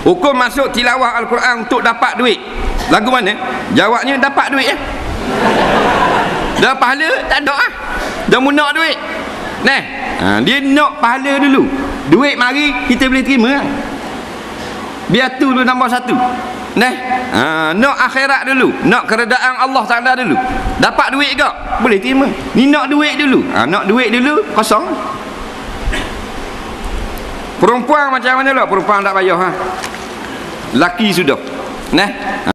Hukum masuk tilawah Al-Quran untuk dapat duit. Lagu mana? Jawabnya dapat duit ya. Dah pahala tak ada ah. Dah mu nak duit. Nah, dia nak pahala dulu. Duit mari kita boleh terima. Biar tu dulu nombor satu. Nah, nak akhirat dulu, nak keredaan Allah Taala dulu. Dapat duit ke? Boleh terima. Ni nak duit dulu. Nak duit dulu kosong. Perempuan macam mana lah? Perempuan tak payah ha. Laki sudah. Nah.